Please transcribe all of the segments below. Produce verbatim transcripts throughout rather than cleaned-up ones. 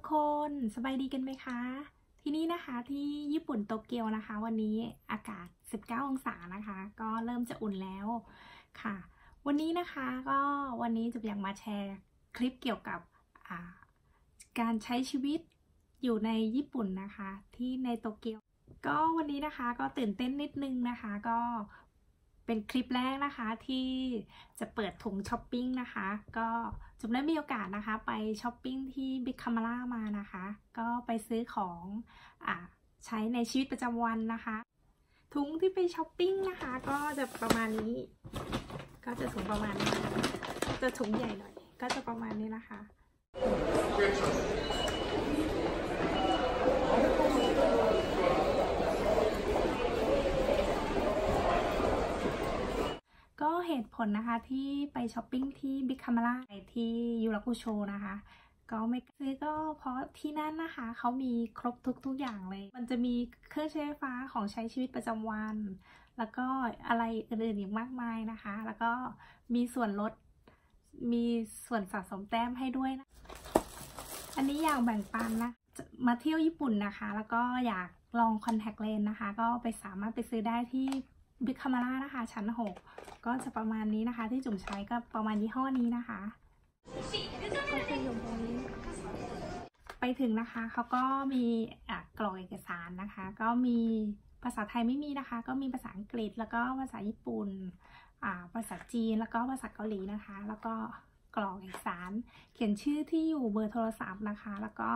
กคนสบายดีกันไหมคะที่นี่นะคะที่ญี่ปุ่นโตเกียวนะคะวันนี้อากาศสิบเก้าองศานะคะก็เริ่มจะอุ่นแล้วค่ะวันนี้นะคะก็วันนี้จุ๊บอยากมาแชร์คลิปเกี่ยวกับการใช้ชีวิตอยู่ในญี่ปุ่นนะคะที่ในโตเกียวก็วันนี้นะคะก็ตื่นเต้นนิดนึงนะคะก็เป็นคลิปแรกนะคะที่จะเปิดถุงช้อปปิ้งนะคะก็จุ๊บได้มีโอกาสนะคะไปช้อปปิ้งที่บิ๊กคามาร่ามานะคะก็ไปซื้อของอ่าใช้ในชีวิตประจำวันนะคะถุงที่ไปช้อปปิ้งนะคะก็จะประมาณนี้ก็จะถุงประมาณนี้จะถุงใหญ่หน่อยก็จะประมาณนี้นะคะก็เหตุผลนะคะที่ไปช้อปปิ้งที่บิ๊กคามาร่าที่ยูรากุโชนะคะก็ไม่ซื้อก็เพราะที่นั่นนะคะเขามีครบทุกทุกอย่างเลยมันจะมีเครื่องใช้ไฟฟ้าของใช้ชีวิตประจำวันแล้วก็อะไรอื่นๆอีกมากมายนะคะแล้วก็มีส่วนลดมีส่วนสะสมแต้มให้ด้วยนะอันนี้อยากแบ่งปันนะมาเที่ยวญี่ปุ่นนะคะแล้วก็อยากลองคอนแทคเลนส์นะคะก็ไปสามารถไปซื้อได้ที่บิ๊กคามาร่านะคะชั้นหกก็จะประมาณนี้นะคะที่จุ๋มใช้ก็ประมาณยี่ห้อนี้นะคะก็จะอยู่ตรงนี้ไปถึงนะคะเขาก็มีกล่องเอกสารนะคะก็มีภาษาไทยไม่มีนะคะก็มีภาษาอังกฤษแล้วก็ภาษาญี่ปุ่นภาษาจีนแล้วก็ภาษาเกาหลีนะคะแล้วก็กล่องเอกสารเขียนชื่อที่อยู่เบอร์โทรศัพท์นะคะแล้วก็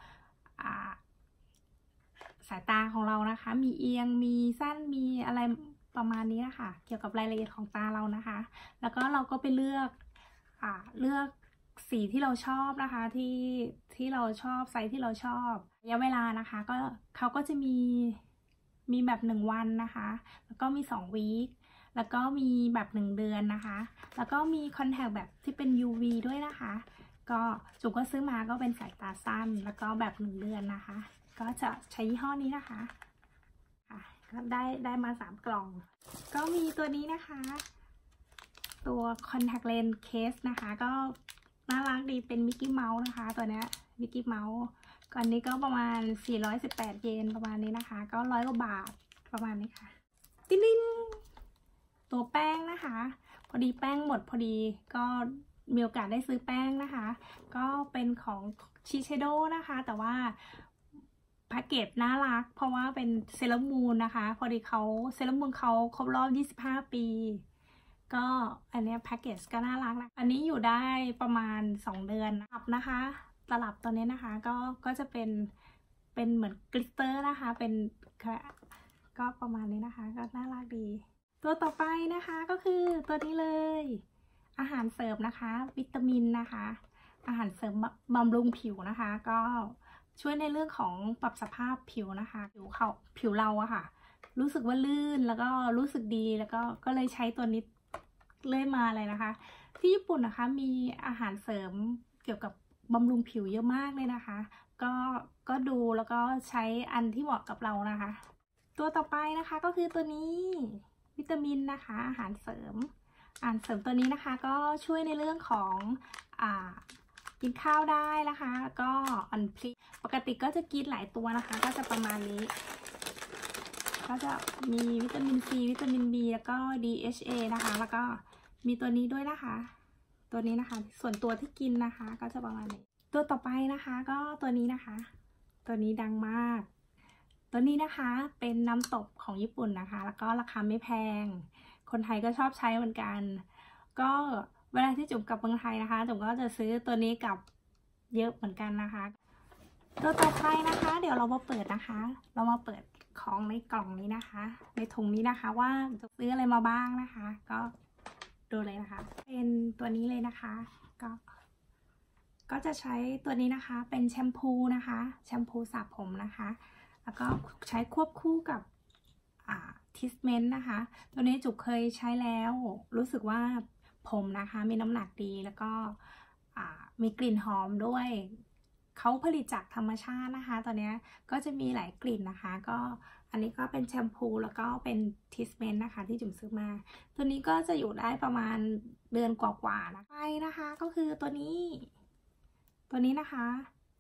สายตาของเรานะคะมีเอียงมีสั้นมีอะไรประมาณนี้นะคะเกี่ยวกับรายละเอียดของตาเรานะคะแล้วก็เราก็ไปเลือกอ่าเลือกสีที่เราชอบนะคะที่ที่เราชอบไซส์ที่เราชอบระยะเวลานะคะก็เขาก็จะมีมีแบบหนึ่งวันนะคะแล้วก็มีสองวีคแล้วก็มีแบบหนึ่งเดือนนะคะแล้วก็มีคอนแทคแบบที่เป็น ยู วี ด้วยนะคะก็จุ๋มก็ซื้อมาก็เป็นสายตาสั้นแล้วก็แบบหนึ่งเดือนนะคะก็จะใช้ยี่ห้อนี้นะคะก็ได้ได้มาสามกล่องก็มีตัวนี้นะคะตัว contact lens case นะคะก็น่ารักดีเป็นมิกกี้เมาส์นะคะตัวนี้มิกกี้เมาส์ก่อนนี้ก็ประมาณสี่ร้อยสิบแปดเยนประมาณนี้นะคะก็ร้อยกว่าบาทประมาณนี้ค่ะติ๊งตัวแป้งนะคะพอดีแป้งหมดพอดีก็มีโอกาสได้ซื้อแป้งนะคะก็เป็นของชิเชโดนะคะแต่ว่าแพ็กเกจน่ารักเพราะว่าเป็นเซเลอร์มูนนะคะพอดีเขาเซเลอร์มูนเขาครบรอบยี่สิบห้าปีก็อันนี้แพ็กเกจก็น่ารักนะอันนี้อยู่ได้ประมาณสองเดือนนะครับนะคะตลับตัวนี้นะคะก็ก็จะเป็นเป็นเหมือนกลิตเตอร์นะคะเป็นก็ประมาณนี้นะคะก็น่ารักดีตัวต่อไปนะคะก็คือตัวนี้เลยอาหารเสริมนะคะวิตามินนะคะอาหารเสริมบำรุงผิวนะคะก็ช่วยในเรื่องของปรับสภาพผิวนะคะผิวเขาผิวเราอะค่ะรู้สึกว่าลื่นแล้วก็รู้สึกดีแล้วก็ก็เลยใช้ตัวนี้เรื่อยมาเลยนะคะที่ญี่ปุ่นนะคะมีอาหารเสริมเกี่ยวกับบำรุงผิวเยอะมากเลยนะคะก็ก็ดูแล้วก็ใช้อันที่เหมาะกับเรานะคะตัวต่อไปนะคะก็คือตัวนี้วิตามินนะคะอาหารเสริมอาหารเสริมตัวนี้นะคะก็ช่วยในเรื่องของอ่ากินข้าวได้นะคะก็อันพลีปกติก็จะกินหลายตัวนะคะก็จะประมาณนี้ก็จะมีวิตามินซีวิตามินบีแล้วก็ ดี เอช เอ นะคะแล้วก็มีตัวนี้ด้วยนะคะตัวนี้นะคะส่วนตัวที่กินนะคะก็จะประมาณนี้ตัวต่อไปนะคะก็ตัวนี้นะคะตัวนี้ดังมากตัวนี้นะคะเป็นน้ำตบของญี่ปุ่นนะคะแล้วก็ราคาไม่แพงคนไทยก็ชอบใช้เหมือนกันก็เวลาที่จุ๋มกลับเมืองไทยนะคะจุ๋มก็จะซื้อตัวนี้กับเยอะเหมือนกันนะคะตัวต่อไปนะคะเดี๋ยวเรามาเปิดนะคะเรามาเปิดของในกล่องนี้นะคะในถุงนี้นะคะว่าจะซื้ออะไรมาบ้างนะคะก็ดูเลยนะคะเป็นตัวนี้เลยนะคะก็ก็จะใช้ตัวนี้นะคะเป็นแชมพูนะคะแชมพูสระผมนะคะแล้วก็ใช้ควบคู่กับทิสเมนต์นะคะตัวนี้จุ๋มเคยใช้แล้วรู้สึกว่าผมนะคะมีน้ำหนักดีแล้วก็มีกลิ่นหอมด้วยเขาผลิตจากธรรมชาตินะคะตอนนี้ก็จะมีหลายกลิ่นนะคะก็อันนี้ก็เป็นแชมพูแล้วก็เป็นทิสเมนต์นะคะที่จุ๋มซื้อมาตัวนี้ก็จะอยู่ได้ประมาณเดือนกว่าๆนะไปนะคะก็คือตัวนี้ตัวนี้นะคะ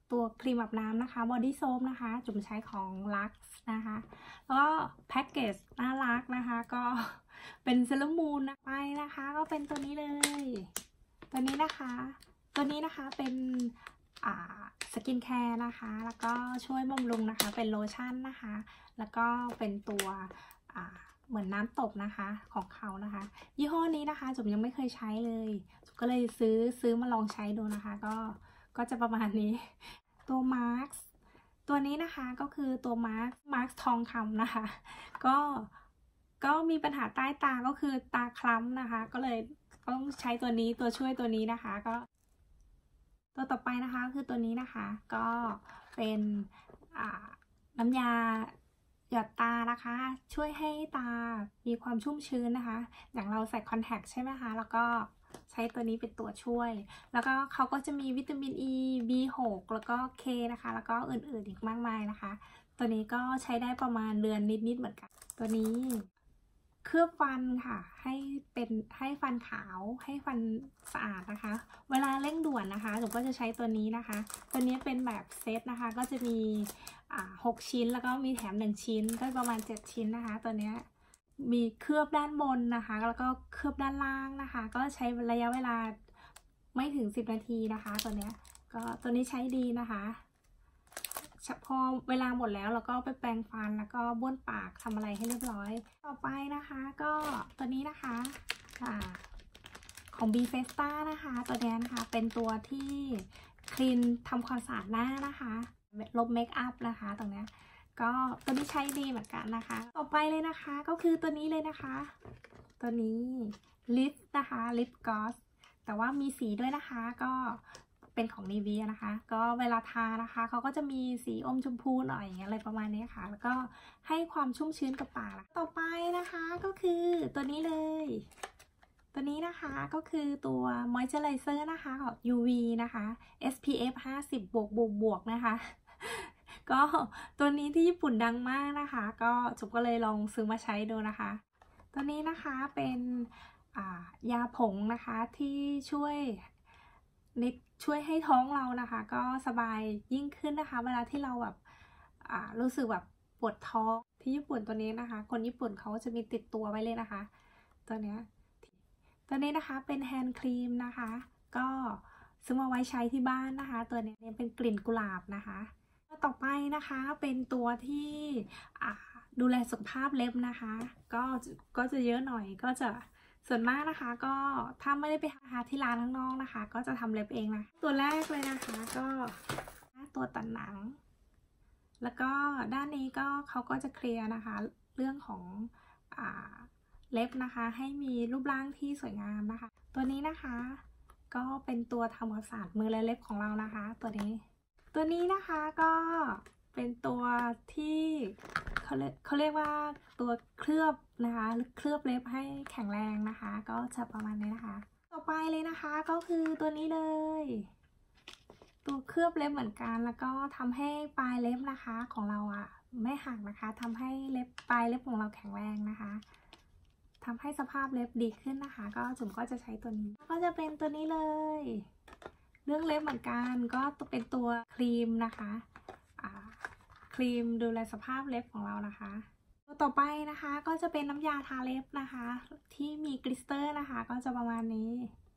ตัวครีมอาบน้ำนะคะบอดี้โซปนะคะจุ๋มใช้ของ ลักซ์ นะคะแล้วก็แพ็กเกจน่ารักนะคะก็เป็นเซเลมูนนะไปนะคะก็เป็นตัวนี้เลยตัวนี้นะคะตัวนี้นะคะเป็นอ่าสกินแคร์นะคะแล้วก็ช่วยบำรุงนะคะเป็นโลชั่นนะคะแล้วก็เป็นตัวอ่าเหมือนน้ำตบนะคะของเขานะคะยี่ห้อนี้นะคะจุ๋มยังไม่เคยใช้เลยจุ๋มก็เลยซื้อซื้อมาลองใช้ดูนะคะก็ก็จะประมาณนี้ตัวมาร์คตัวนี้นะคะก็คือตัวมาร์คมาร์คทองคำนะคะก็ก็มีปัญหาใต้ตาก็คือตาคล้ำนะคะก็เลยต้องใช้ตัวนี้ตัวช่วยตัวนี้นะคะก็ตัวต่อไปนะคะคือตัวนี้นะคะก็เป็นน้ำยาหยอดตานะคะช่วยให้ตามีความชุ่มชื้นนะคะอย่างเราใส่คอนแทคใช่ไหมคะแล้วก็ใช้ตัวนี้เป็นตัวช่วยแล้วก็เขาก็จะมีวิตามิน อี บี หก แล้วก็ เค นะคะแล้วก็อื่นๆอีกมากมายนะคะตัวนี้ก็ใช้ได้ประมาณเดือนนิดๆเหมือนกันตัวนี้เคลือบฟันค่ะให้เป็นให้ฟันขาวให้ฟันสะอาดนะคะเวลาเร่งด่วนนะคะหนูก็จะใช้ตัวนี้นะคะตัวนี้เป็นแบบเซตนะคะก็จะมีอ่าหกชิ้นแล้วก็มีแถมหนึ่งชิ้นก็ประมาณเจ็ดชิ้นนะคะตัวนี้มีเคลือบด้านบนนะคะแล้วก็เคลือบด้านล่างนะคะก็ใช้ระยะเวลาไม่ถึงสิบนาทีนะคะตัวนี้ก็ตัวนี้ใช้ดีนะคะพอเวลาหมดแล้วเราก็ไปแปรงฟันแล้วก็บ้วนปากทำอะไรให้เรียบร้อยต่อไปนะคะก็ตัวนี้นะคะของ บี เฟสต้า นะคะตัวนี้นะคะเป็นตัวที่คลีนทำความสะอาดหน้านะคะลบเมคอัพนะคะตรงนี้ก็ตัวนี้ใช้ดีเหมือนกันนะคะต่อไปเลยนะคะก็คือตัวนี้เลยนะคะตัวนี้ลิปนะคะลิปกลอสแต่ว่ามีสีด้วยนะคะก็เป็นของ นีเวีย นะคะก็เวลาทานะคะเขาก็จะมีสีอมชมพูหน่อยอะไรประมาณนี้ค่ะแล้วก็ให้ความชุ่มชื้นกับปากต่อไปนะคะก็คือตัวนี้เลยตัวนี้นะคะก็คือตัว Moisturizer นะคะของ ยู วี นะคะ เอส พี เอฟ ห้าสิบ บวกบวกบวกนะคะก็ตัวนี้ที่ญี่ปุ่นดังมากนะคะก็จุ๊บก็เลยลองซื้อมาใช้ดูนะคะตัวนี้นะคะเป็นยาผงนะคะที่ช่วยนิดช่วยให้ท้องเรานะคะก็สบายยิ่งขึ้นนะคะเวลาที่เราแบบรู้สึกแบบปวดท้องที่ญี่ปุ่นตัวนี้นะคะคนญี่ปุ่นเขาจะมีติดตัวไว้เลยนะคะตัวเนี้ยตัวนี้นะคะเป็นแฮนด์ครีมนะคะก็ซื้อมาไว้ใช้ที่บ้านนะคะตัวนี้เป็นกลิ่นกุหลาบนะคะต่อไปนะคะเป็นตัวที่ดูแลสุขภาพเล็บนะคะก็ก็จะเยอะหน่อยก็จะส่วนมากนะคะก็ถ้าไม่ได้ไปหาที่ร้านข้างนอกนะคะก็จะทำเล็บเองนะตัวแรกเลยนะคะก็ตัวตัดหนังแล้วก็ด้านนี้ก็เขาก็จะเคลียร์นะคะเรื่องของอ่าเล็บนะคะให้มีรูปร่างที่สวยงามนะคะตัวนี้นะคะก็เป็นตัวทำความสะอาดมือและเล็บของเรานะคะตัวนี้ตัวนี้นะคะก็เป็นตัวที่เขาเรียกเขาเรียกว่าตัวเคลือบนะคะเคลือบเล็บให้แข็งแรงนะคะก็จะประมาณนี้นะคะต่อไปเลยนะคะก็คือตัวนี้เลยตัวเคลือบเล็บเหมือนกันแล้วก็ทำให้ปลายเล็บนะคะของเราอ่ะไม่หักนะคะทำให้เล็บปลายเล็บของเราแข็งแรงนะคะทำให้สภาพเล็บดีขึ้นนะคะก็จุ๋มก็จะใช้ตัวนี้ก็จะเป็นตัวนี้เลยเรื่องเล็บเหมือนกันก็เป็นตัวครีมนะคะครีมดูแลสภาพเล็บของเรานะคะตัวต่อไปนะคะก็จะเป็นน้ำยาทาเล็บนะคะที่มีกลิสเตอร์นะคะก็จะประมาณนี้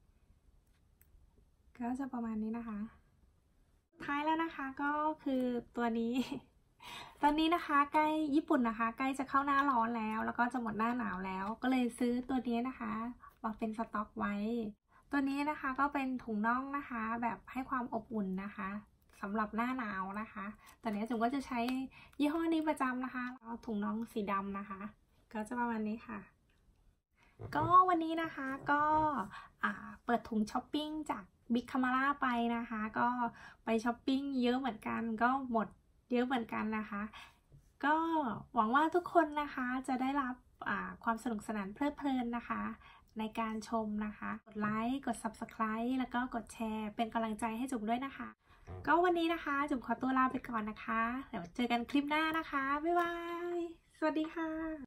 ก็จะประมาณนี้นะคะท้ายแล้วนะคะก็คือตัวนี้ตอนนี้นะคะใกล้ญี่ปุ่นนะคะใกล้จะเข้าหน้าร้อนแล้วแล้วก็จะหมดหน้าหนาวแล้วก็เลยซื้อตัวนี้นะคะมาเป็นสต็อกไว้ตัวนี้นะคะก็เป็นถุงน่องนะคะแบบให้ความอบอุ่นนะคะสำหรับหน้าหนาวนะคะตอนนี้จุ๋มก็จะใช้ยี่ห้อนี้ประจำนะคะถุงน่องสีดำนะคะก็จะประมาณนี้ค่ะก็วันนี้นะคะก็เปิดถุงช้อปปิ้งจากบิ๊กคามาร่าไปนะคะก็ไปช้อปปิ้งเยอะเหมือนกันก็หมดเยอะเหมือนกันนะคะก็หวังว่าทุกคนนะคะจะได้รับความสนุกสนานเพลิดเพลินนะคะในการชมนะคะกดไลค์กด ซับสไครบ์ แล้วก็กดแชร์เป็นกำลังใจให้จุ๋มด้วยนะคะก็วันนี้นะคะจุ๋มขอตัวลาไปก่อนนะคะเดี๋ยวเจอกันคลิปหน้านะคะบ๊ายบายสวัสดีค่ะ